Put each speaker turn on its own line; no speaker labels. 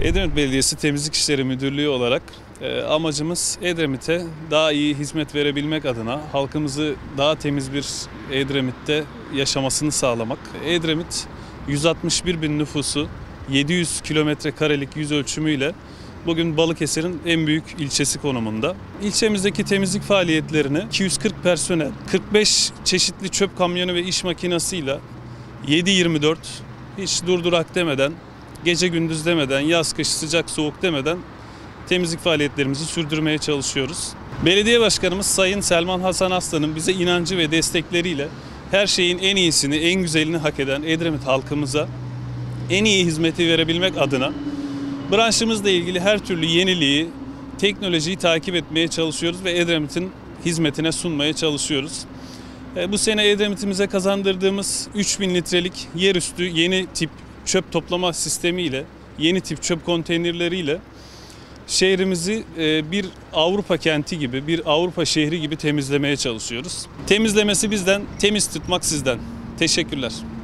Edremit Belediyesi Temizlik İşleri Müdürlüğü olarak amacımız Edremit'e daha iyi hizmet verebilmek adına halkımızı daha temiz bir Edremit'te yaşamasını sağlamak. Edremit 161 bin nüfusu, 700 kilometre karelik yüz ölçümüyle bugün Balıkesir'in en büyük ilçesi konumunda. İlçemizdeki temizlik faaliyetlerini 240 personel, 45 çeşitli çöp kamyonu ve iş makinasıyla 7/24 hiç durdurak demeden, gece gündüz demeden, yaz kış sıcak soğuk demeden temizlik faaliyetlerimizi sürdürmeye çalışıyoruz. Belediye Başkanımız Sayın Selman Hasan Aslan'ın bize inancı ve destekleriyle her şeyin en iyisini, en güzelini hak eden Edremit halkımıza en iyi hizmeti verebilmek adına branşımızla ilgili her türlü yeniliği, teknolojiyi takip etmeye çalışıyoruz ve Edremit'in hizmetine sunmaya çalışıyoruz. Bu sene Edremit'imize kazandırdığımız 3000 litrelik yerüstü yeni tip çöp toplama sistemiyle, yeni tip çöp konteynerleriyle şehrimizi bir Avrupa kenti gibi, bir Avrupa şehri gibi temizlemeye çalışıyoruz. Temizlemesi bizden, temiz tutmak sizden. Teşekkürler.